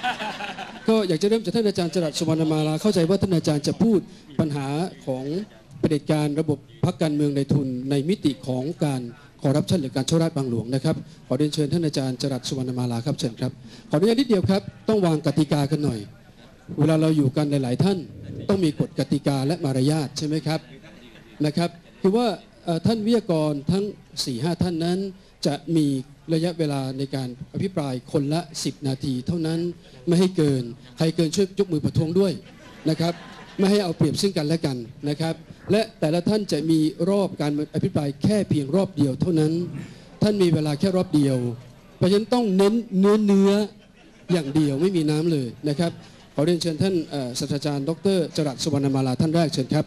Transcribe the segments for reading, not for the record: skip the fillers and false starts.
ก็อยากจะเริ่มจากท่านอาจารย์จรัส สุวรรณมาลาเข้าใจว่าท่านอาจารย์จะพูดปัญหาของเผด็จการระบบพรรคการเมืองในทุนในมิติของการคอร์รัปชันหรือการช่อราชบังหลวงนะครับขอเรียนเชิญท่านอาจารย์จรัส สุวรรณมาลาครับเชิญครับขออนุญาตนิดเดียวครับต้องวางกติกากันหน่อยเวลาเราอยู่กันหลายๆท่านต้องมีกฎกติกาและมารยาทใช่ไหมครับนะครับคือว่าท่านวิทยากรทั้ง 4-5 ท่านนั้นจะมีระยะเวลาในการอภิปรายคนละ10 นาทีเท่านั้นไม่ให้เกินใครเกินช่วยยกมือประท้วงด้วยนะครับไม่ให้เอาเปรียบซึ่งกันและกันนะครับและแต่ละท่านจะมีรอบการอภิปรายแค่เพียงรอบเดียวเท่านั้นท่านมีเวลาแค่รอบเดียวเพราะฉะนั้นต้องเน้นเนื้ออย่างเดียวไม่มีน้ำเลยนะครับขอเรียนเชิญท่านศาสตราจารย์ดร.จรัส สุวรรณมาลาท่านแรกเชิญครับ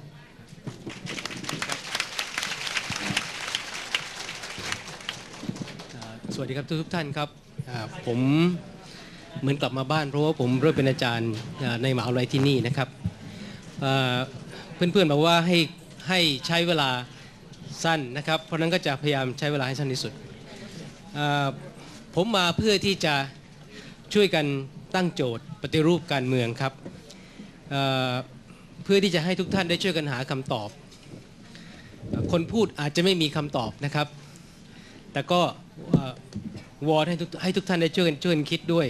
สวัสดีครับทุกท่านครับผมเหมือนกลับมาบ้านเพราะว่าผมเริ่มเป็นอาจารย์ในมหาวิทยาลัยที่นี่นะครับเพื่อนๆบอกว่าให้ใช้เวลาสั้นนะครับเพราะนั้นก็จะพยายามใช้เวลาให้สั้นที่สุดผมมาเพื่อที่จะช่วยกันตั้งโจทย์ปฏิรูปการเมืองครับเพื่อที่จะให้ทุกท่านได้ช่วยกันหาคำตอบคนพูดอาจจะไม่มีคำตอบนะครับแต่ก็วอนให้ทุกท่านได้ช่วยกันคิดด้วย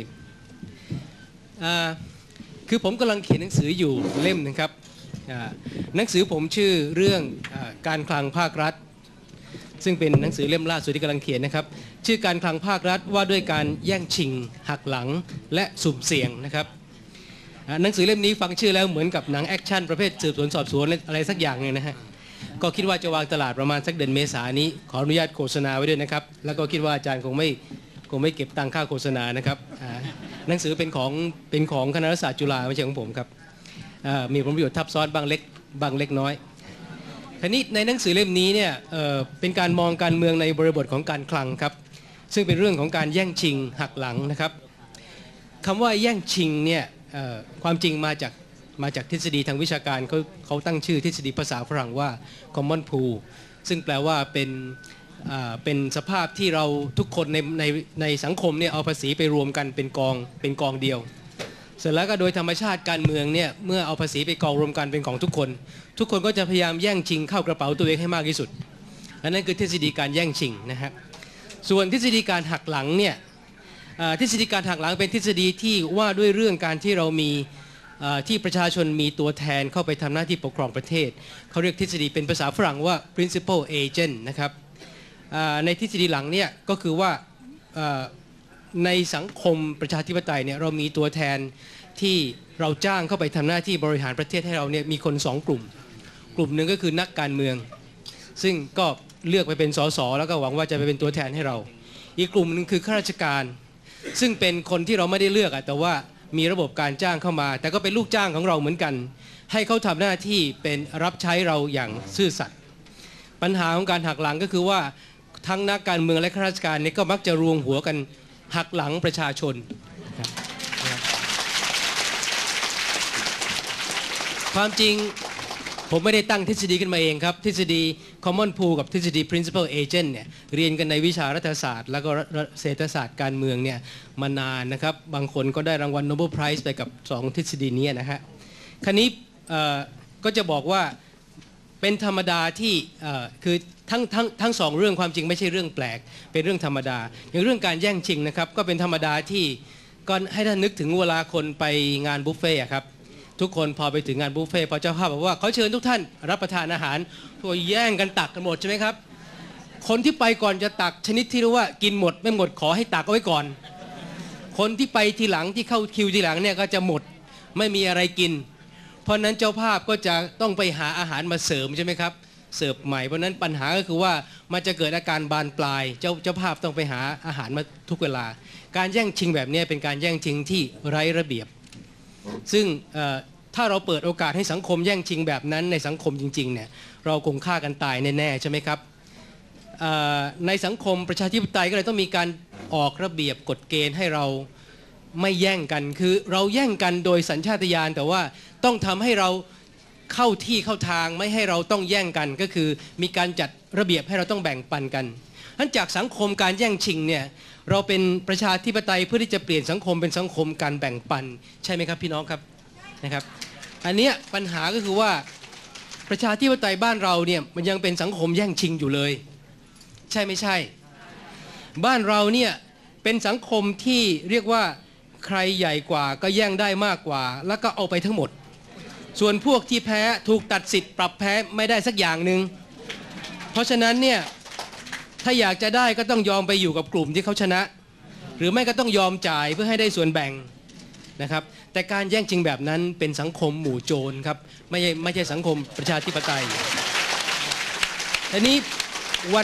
คือผมกำลังเขียนหนังสืออยู่เล่มนึงครับหนังสือผมชื่อเรื่องการคลังภาครัฐซึ่งเป็นหนังสือเล่มล่าสุดที่กำลังเขียนนะครับชื่อการคลังภาครัฐว่าด้วยการแย่งชิงหักหลังและสุ่มเสี่ยงนะครับหนังสือเล่มนี้ฟังชื่อแล้วเหมือนกับหนังแอคชั่นประเภทสืบสวนสอบสวนอะไรสักอย่างนึงนะฮะก็คิดว่าจะวางตลาดประมาณสักเดือนเมษายนนี้ขออนุญาตโฆษณาไว้ด้วยนะครับแล้วก็คิดว่าอาจารย์คงไม่เก็บตังค่าโฆษณานะครับหนังสือเป็นของคณะรัฐศาสตร์จุฬาไม่ใช่ของผมครับมีผลประโยชน์ทับซ้อนบางเล็กน้อยทีนี้ในหนังสือเล่มนี้เนี่ยเป็นการมองการเมืองในบริบทของการคลังครับซึ่งเป็นเรื่องของการแย่งชิงหักหลังนะครับคำว่าแย่งชิงเนี่ยความจริงมาจากทฤษฎีทางวิชาการเขาตั้งชื่อทฤษฎีภาษาฝรั่งว่า common pool ซึ่งแปลว่าเป็นสภาพที่เราทุกคนในสังคมเนี่ยเอาภาษีไปรวมกันเป็นกองเดียวเสร็จแล้วก็โดยธรรมชาติการเมืองเนี่ยเมื่อเอาภาษีไปกองรวมกันเป็นของทุกคนก็จะพยายามแย่งชิงเข้ากระเป๋าตัวเองให้มากที่สุดอันนั้นคือทฤษฎีการแย่งชิงนะครับส่วนทฤษฎีการหักหลังเนี่ยทฤษฎีการหักหลังเป็นทฤษฎีที่ว่าด้วยเรื่องการที่เรามีที่ประชาชนมีตัวแทนเข้าไปทำหน้าที่ปกครองประเทศเขาเรียกทฤษฎีเป็นภาษาฝรั่งว่า principal agent นะครับในทฤษฎีหลังเนี่ยก็คือว่าในสังคมประชาธิปไตยเนี่ยเรามีตัวแทนที่เราจ้างเข้าไปทำหน้าที่บริหารประเทศให้เราเนี่ยมีคน2 กลุ่มหนึ่งก็คือนักการเมืองซึ่งก็เลือกไปเป็นสสแล้วก็หวังว่าจะไปเป็นตัวแทนให้เราอีกกลุ่มหนึ่งคือข้าราชการซึ่งเป็นคนที่เราไม่ได้เลือกแต่ว่ามีระบบการจ้างเข้ามาแต่ก็เป็นลูกจ้างของเราเหมือนกันให้เขาทำหน้าที่เป็นรับใช้เราอย่างซื่อสัตย์ปัญหาของการหักหลังก็คือว่าทั้งนักการเมืองและข้าราชการนี่ก็มักจะรวมหัวกันหักหลังประชาชนความจริงผมไม่ได้ตั้งทฤษฎีขึ้นมาเองครับทฤษฎี common pool กับทฤษฎี principal agent เนี่ยเรียนกันในวิชารัฐศาสตร์แล้วก็เศรษฐศาสตร์การเมืองเนี่ยมานานนะครับบางคนก็ได้รางวัล Nobel Prize ไปกับ2 ทฤษฎีนี้นะฮะคราวนี้ก็จะบอกว่าเป็นธรรมดาที่คือทั้ง2 เรื่องความจริงไม่ใช่เรื่องแปลกเป็นเรื่องธรรมดาอย่างเรื่องการแย่งชิงนะครับก็เป็นธรรมดาที่ก็ให้ท่านนึกถึงเวลาคนไปงานบุฟเฟ่ครับทุกคนพอไปถึงงานบุฟเฟ่พอเจ้าภาพบอกว่าเขาเชิญทุกท่านรับประทานอาหารพวกแย่งกันตักกันหมดใช่ไหมครับคนที่ไปก่อนจะตักชนิดที่รู้ว่ากินหมดไม่หมดขอให้ตักเอาไว้ก่อนคนที่ไปทีหลังที่เข้าคิวทีหลังเนี่ยก็จะหมดไม่มีอะไรกินเพราะนั้นเจ้าภาพก็จะต้องไปหาอาหารมาเสริมใช่ไหมครับเสิร์ฟใหม่เพราะนั้นปัญหาก็คือว่ามันจะเกิดอาการบานปลายเจ้าภาพต้องไปหาอาหารมาทุกเวลาการแย่งชิงแบบนี้เป็นการแย่งชิงที่ไร้ระเบียบซึ่งถ้าเราเปิดโอกาสให้สังคมแย่งชิงแบบนั้นในสังคมจริงๆเนี่ยเราคงฆ่ากันตายแน่ๆใช่ไหมครับในสังคมประชาธิปไตยก็เลยต้องมีการออกระเบียบกฎเกณฑ์ให้เราไม่แย่งกันคือเราแย่งกันโดยสัญชาตญาณแต่ว่าต้องทำให้เราเข้าที่เข้าทางไม่ให้เราต้องแย่งกันก็คือมีการจัดระเบียบให้เราต้องแบ่งปันกันทั้นจากสังคมการแย่งชิงเนี่ยเราเป็นประชาธิปไตยเพื่อที่จะเปลี่ยนสังคมเป็นสังคมการแบ่งปันใช่ไหมครับพี่น้องครับนะครับอันนี้ปัญหาก็คือว่าประชาธิปไตยบ้านเราเนี่ยมันยังเป็นสังคมแย่งชิงอยู่เลยใช่ไม่ใช่บ้านเราเนี่ยเป็นสังคมที่เรียกว่าใครใหญ่กว่าก็แย่งได้มากกว่าแล้วก็เอาไปทั้งหมดส่วนพวกที่แพ้ถูกตัดสิทธิ์ปรับแพ้ไม่ได้สักอย่างหนึ่งเพราะฉะนั้นเนี่ยถ้าอยากจะได้ก็ต้องยอมไปอยู่กับกลุ่มที่เขาชนะหรือไม่ก็ต้องยอมจ่ายเพื่อให้ได้ส่วนแบ่งนะครับแต่การแย่งชิงแบบนั้นเป็นสังคมหมู่โจรครับไม่ใช่สังคมประชาธิปไตยทีนี้วัน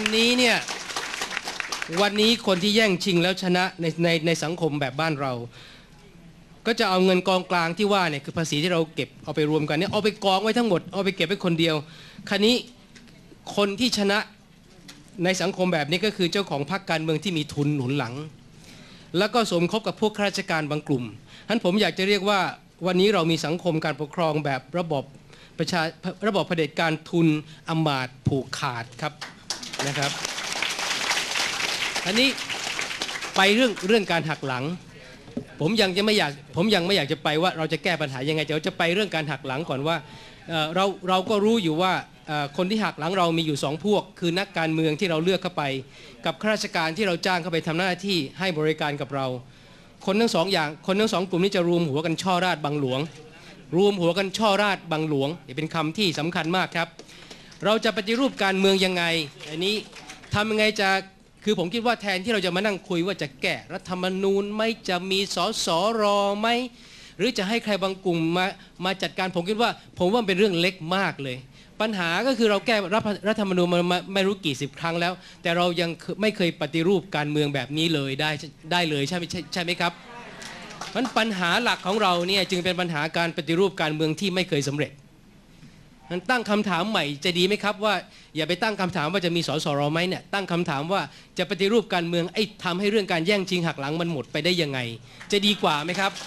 นี้คนที่แย่งชิงแล้วชนะในสังคมแบบบ้านเราก็จะเอาเงินกองกลางที่ว่าเนี่ยคือภาษีที่เราเก็บเอาไปรวมกันเนี่ยเอาไปกองไว้ทั้งหมดเอาไปเก็บไว้คนเดียวคราวนี้คนที่ชนะในสังคมแบบนี้ก็คือเจ้าของพรรคการเมืองที่มีทุนหนุนหลังแล้วก็สมคบกับพวกข้าราชการบางกลุ่มฉะนั้นผมอยากจะเรียกว่าวันนี้เรามีสังคมการปกครองแบบระบอบเผด็จการทุนอำมาตย์ผูกขาดครับนะครับอันนี้ไปเรื่องการหักหลังผมยังไม่อยากจะไปว่าเราจะแก้ปัญหายังไงจะไปเรื่องการหักหลังก่อนว่าเราก็รู้อยู่ว่าคนที่หักหลังเรามีอยู่2พวกคือนักการเมืองที่เราเลือกเข้าไปกับข้าราชการที่เราจ้างเข้าไปทำหน้าที่ให้บริการกับเราคนทั้ง2กลุ่มนี้จะรวมหัวกันช่อราชบังหลวงรวมหัวกันช่อราชบังหลวงนี่เป็นคำที่สำคัญมากครับเราจะปฏิรูปการเมืองยังไงอันนี้ทำยังไงจะคือผมคิดว่าแทนที่เราจะมานั่งคุยว่าจะแก้รัฐธรรมนูญไม่จะมีสสรไหมหรือจะให้ใครบางกลุ่มมาจัดการผมคิดว่ามันเป็นเรื่องเล็กมากเลยปัญหาก็คือเราแก้รัฐธรรมนูญมาไม่รู้กี่สิบครั้งแล้วแต่เรายังไม่เคยปฏิรูปการเมืองแบบนี้เลยได้เลยใช่ไหมครับมันปัญหาหลักของเราเนี่ยจึงเป็นปัญหาการปฏิรูปการเมืองที่ไม่เคยสำเร็จนั้นตั้งคำถามใหม่จะดีไหมครับว่าอย่าไปตั้งคำถามว่าจะมีสสรไหมเนี่ยตั้งคำถามว่าจะปฏิรูปการเมืองทำให้เรื่องการแย่งชิงหักหลังมันหมดไปได้ยังไงจะดีกว่าไหมครับ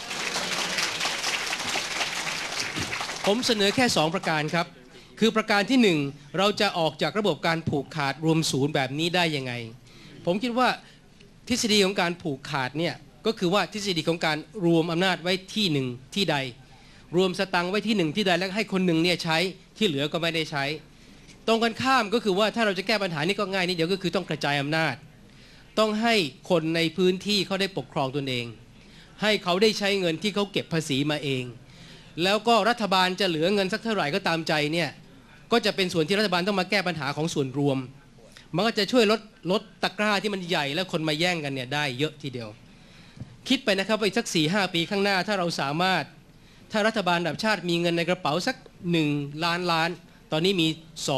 ผมเสนอแค่2ประการครับคือประการที่1เราจะออกจากระบบการผูกขาดรวมศูนย์แบบนี้ได้ยังไงผมคิดว่าทฤษฎีของการผูกขาดเนี่ยก็คือว่าทฤษฎีของการรวมอำนาจไว้ที่หนึ่งที่ใดรวมสตังค์ไว้ที่หนึ่งที่ใดแล้วให้คนหนึ่งเนี่ยใช้ที่เหลือก็ไม่ได้ใช้ตรงกันข้ามก็คือว่าถ้าเราจะแก้ปัญหานี้ก็ง่ายนิดเดียวก็คือต้องกระจายอำนาจต้องให้คนในพื้นที่เขาได้ปกครองตนเองให้เขาได้ใช้เงินที่เขาเก็บภาษีมาเองแล้วก็รัฐบาลจะเหลือเงินสักเท่าไหร่ก็ตามใจเนี่ยก็จะเป็นส่วนที่รัฐบาลต้องมาแก้ปัญหาของส่วนรวมมันก็จะช่วยลดตะกร้าที่มันใหญ่แล้วคนมาแย่งกันเนี่ยได้เยอะทีเดียวคิดไปนะครับว่าอีกสัก 4-5 ปีข้างหน้าถ้าเราสามารถถ้ารัฐบาลระดับชาติมีเงินในกระเป๋าสัก1 ล้านล้านตอนนี้มี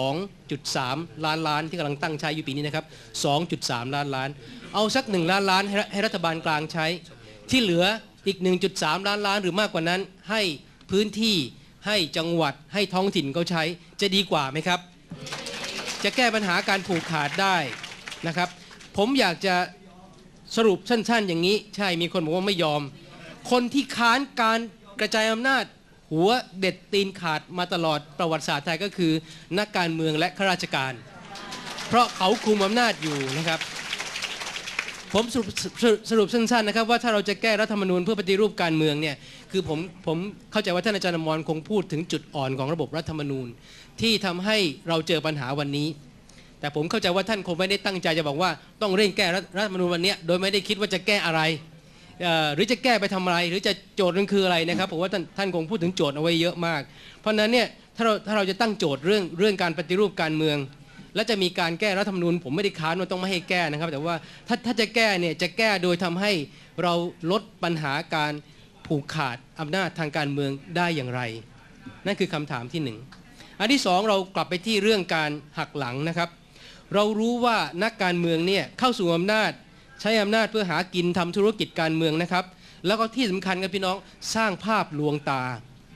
2.3 ล้านล้านที่กำลังตั้งใช้อยู่ปีนี้นะครับ 2.3 ล้านล้านเอาสัก1 ล้านล้านให้รัฐบาลกลางใช้ที่เหลืออีก 1.3 ล้านล้านหรือมากกว่านั้นให้พื้นที่ให้จังหวัดให้ท้องถิ่นเขาใช้จะดีกว่าไหมครับจะแก้ปัญหาการผูกขาดได้นะครับผมอยากจะสรุปสั้นๆอย่างนี้ใช่มีคนบอกว่าไม่ยอมคนที่ค้านการกระจายอำนาจหัวเด็ดตีนขาดมาตลอดประวัติศาสตร์ไทยก็คือนักการเมืองและข้าราชการเพราะเขาคุมอำนาจอยู่นะครับผมสรุปสั้นๆนะครับว่าถ้าเราจะแก้รัฐธรรมนูญเพื่อปฏิรูปการเมืองเนี่ยคือผมเข้าใจว่าท่านอาจารย์อมรคงพูดถึงจุดอ่อนของระบบรัฐธรรมนูญที่ทำให้เราเจอปัญหาวันนี้แต่ผมเข้าใจว่าท่านคงไม่ได้ตั้งใจจะบอกว่าต้องเร่งแก้รัฐธรรมนูญวันนี้โดยไม่ได้คิดว่าจะแก้อะไรหรือจะแก้ไปทำอะไรหรือจะโจทย์นั้นคืออะไรนะครับผมว่าท่านคงพูดถึงโจทย์เอาไว้เยอะมากเพราะนั้นเนี่ยถ้าเราจะตั้งโจทย์เรื่องการปฏิรูปการเมืองและจะมีการแก้รัฐธรรมนูญผมไม่ได้ค้านว่าต้องไม่ให้แก้นะครับแต่ว่าถ้าจะแก้เนี่ยจะแก้โดยทำให้เราลดปัญหาการผูกขาดอำนาจทางการเมืองได้อย่างไรนั่นคือคำถามที่1อันที่2เรากลับไปที่เรื่องการหักหลังนะครับเรารู้ว่านักการเมืองเนี่ยเข้าสู่อำนาจใช้อำนาจเพื่อหากินทำธุรกิจการเมืองนะครับแล้วก็ที่สำคัญครับพี่น้องสร้างภาพลวงตา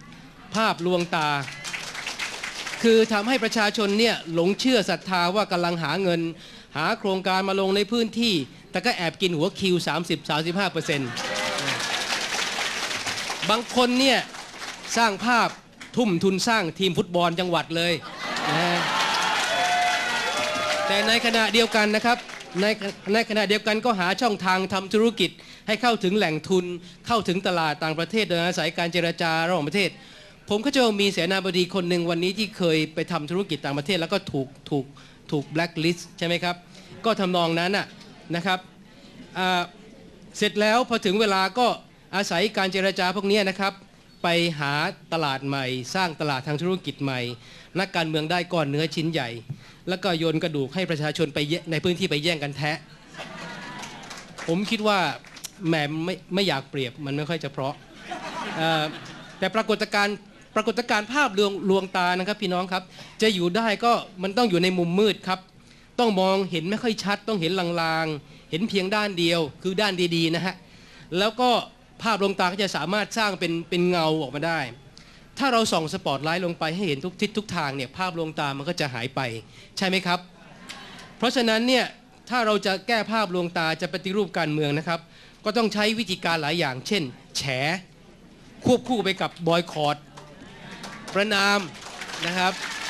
คือทำให้ประชาชนเนี่ยหลงเชื่อศรัทธาว่ากำลังหาเงินหาโครงการมาลงในพื้นที่แต่ก็แอบกินหัวคิว 30-35%บางคนเนี่ยสร้างภาพทุ่มทุนสร้างทีมฟุตบอลจังหวัดเลยนะแต่ในขณะเดียวกันนะครับในขณะเดียวกันก็หาช่องทางทำธุรกิจให้เข้าถึงแหล่งทุนเข้าถึงตลาดต่างประเทศโดยอาศัยการเจรจาระหว่างประเทศผมก็จะมีเสนาบดีคนหนึ่งวันนี้ที่เคยไปทำธุรกิจต่างประเทศแล้วก็ถูกแบล็คลิสต์ใช่ไหมครับก็ทำนองนั้นนะครับเสร็จแล้วพอถึงเวลาก็อาศัยการเจรจาพวกนี้นะครับไปหาตลาดใหม่สร้างตลาดทางธุรกิจใหม่นักการเมืองได้ก้อนเนื้อชิ้นใหญ่แล้วก็โยนกระดูกให้ประชาชนไปในพื้นที่ไปแย่งกันแทะผมคิดว่าแหมไม่อยากเปรียบมันไม่ค่อยจะเพราะแต่ปรากฏการณ์ภาพลวงตานะครับพี่น้องครับจะอยู่ได้ก็มันต้องอยู่ในมุมมืดครับต้องมองเห็นไม่ค่อยชัดต้องเห็นลางๆเห็นเพียงด้านเดียวคือด้านดีๆนะฮะแล้วก็ภาพลวงตาก็จะสามารถสร้างเป็นเงาออกมาได้ถ้าเราส่องสปอตไลท์ลงไปให้เห็นทุกทิศทุกทางเนี่ยภาพลวงตามันก็จะหายไปใช่ไหมครับเพราะฉะนั้นเนี่ยถ้าเราจะแก้ภาพลวงตาจะปฏิรูปการเมืองนะครับก็ต้องใช้วิธีการหลายอย่างเช่นแฉควบคู่ไปกับบอยคอตประนามนะครับ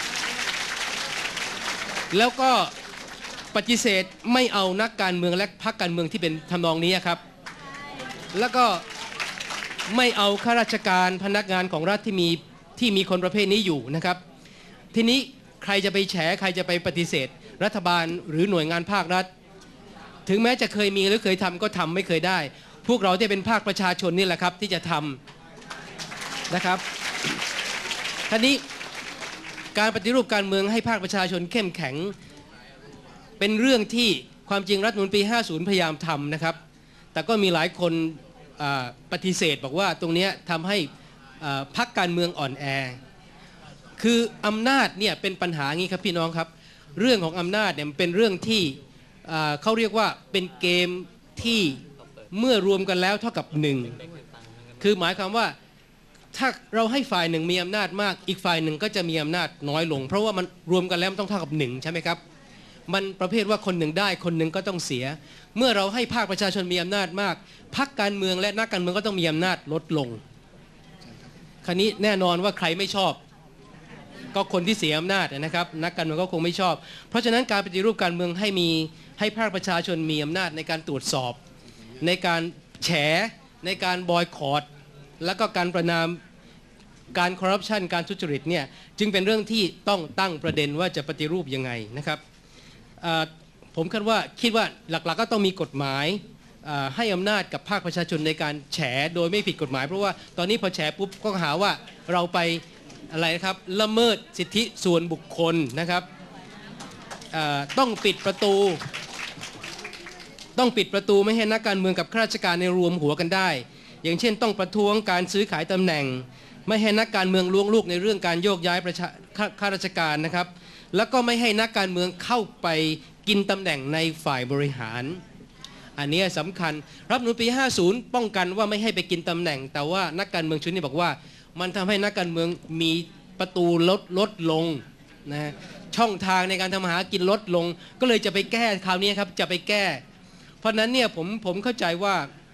แล้วก็ปฏิเสธไม่เอานักการเมืองและพรรคการเมืองที่เป็นทำนองนี้ครับแล้วก็ไม่เอาข้าราชการพนักงานของรัฐที่มีคนประเภทนี้อยู่นะครับทีนี้ใครจะไปแฉใครจะไปปฏิเสธรัฐบาลหรือหน่วยงานภาครัฐถึงแม้จะเคยมีหรือเคยทำก็ทำไม่เคยได้พวกเราที่เป็นภาคประชาชนนี่แหละครับที่จะทำนะครับทีนี้การปฏิรูปการเมืองให้ภาคประชาชนเข้มแข็งเป็นเรื่องที่ความจริงรัฐธรรมนูญปี 50 พยายามทำนะครับแต่ก็มีหลายคนปฏิเสธบอกว่าตรงนี้ทำให้พรรคการเมืองอ่อนแอคืออำนาจเนี่ยเป็นปัญหางี้ครับพี่น้องครับเรื่องของอำนาจเนี่ยเป็นเรื่องที่เขาเรียกว่าเป็นเกมที่เมื่อรวมกันแล้วเท่ากับ1คือหมายความว่าถ้าเราให้ฝ่ายหนึ่งมีอำนาจมากอีกฝ่ายหนึ่งก็จะมีอำนาจน้อยลงเพราะว่ามันรวมกันแล้วมันต้องเท่ากับ1ใช่ไหมครับมันประเภทว่าคนหนึ่งได้คนหนึ่งก็ต้องเสียเมื่อเราให้ภาคประชาชนมีอำนาจมากพรรคการเมืองและนักการเมืองก็ต้องมีอำนาจลดลงคราวนี้แน่นอนว่าใครไม่ชอบก็คนที่เสียอำนาจนะครับนักการเมืองก็คงไม่ชอบเพราะฉะนั้นการปฏิรูปการเมืองให้ภาคประชาชนมีอำนาจในการตรวจสอบในการแฉในการบอยคอตแล้วก็การประนามการคอร์รัปชันการทุจริตเนี่ยจึงเป็นเรื่องที่ต้องตั้งประเด็นว่าจะปฏิรูปยังไงนะครับผมคิดว่าหลักๆก็ต้องมีกฎหมายให้อำนาจกับภาคประชาชนในการแฉโดยไม่ผิดกฎหมายเพราะว่าตอนนี้พอแฉปุ๊บก็หาว่าเราไปอะไรนะครับละเมิดสิทธิส่วนบุคคลนะครับต้องปิดประตูไม่ให้นักการเมืองกับข้าราชการในรวมหัวกันได้อย่างเช่นต้องประท้วงการซื้อขายตำแหน่งไม่ให้นักการเมืองล้วงลูกในเรื่องการโยกย้ายข้าราชการนะครับแล้วก็ไม่ให้นักการเมืองเข้าไปกินตำแหน่งในฝ่ายบริหารอันนี้สำคัญรัฐธรรมนูญปี 50 ป้องกันว่าไม่ให้ไปกินตำแหน่งแต่ว่านักการเมืองชุดนี้บอกว่ามันทำให้นักการเมืองมีประตูลดลงนะช่องทางในการทำมาหากินลดลงก็เลยจะไปแก้คราวนี้ครับจะไปแก้เพราะนั้นเนี่ยผมเข้าใจว่า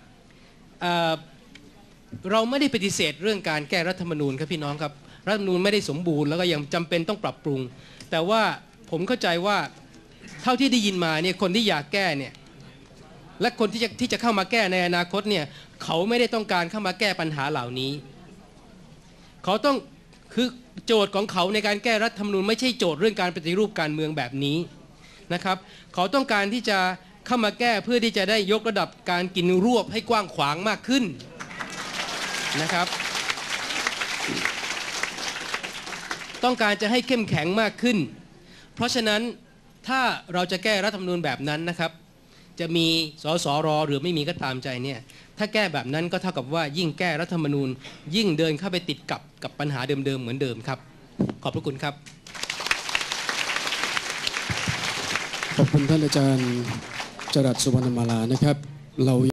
เราไม่ได้ปฏิเสธเรื่องการแก้รัฐธรรมนูญครับพี่น้องครับรัฐธรรมนูญไม่ได้สมบูรณ์แล้วก็ยังจำเป็นต้องปรับปรุงแต่ว่าผมเข้าใจว่าเท่าที่ได้ยินมาเนี่ยคนที่อยากแก้เนี่ยและคนที่จะเข้ามาแก้ในอนาคตเนี่ยเขาไม่ได้ต้องการเข้ามาแก้ปัญหาเหล่านี้เขาต้องคือโจทย์ของเขาในการแก้รัฐธรรมนูญไม่ใช่โจทย์เรื่องการปฏิรูปการเมืองแบบนี้นะครับเขาต้องการที่จะเข้ามาแก้เพื่อที่จะได้ยกระดับการกินรวบให้กว้างขวางมากขึ้นนะครับต้องการจะให้เข้มแข็งมากขึ้นเพราะฉะนั้นถ้าเราจะแก้รัฐธรรมนูญแบบนั้นนะครับจะมีสสรหรือไม่มีก็ตามใจเนี่ยถ้าแก้แบบนั้นก็เท่ากับว่ายิ่งแก้รัฐธรรมนูญยิ่งเดินเข้าไปติดกับปัญหาเดิมๆเหมือนเดิมครับขอบพระคุณครับขอบคุณท่านอาจารย์จรัส สุวรรณมาลานะครับเรา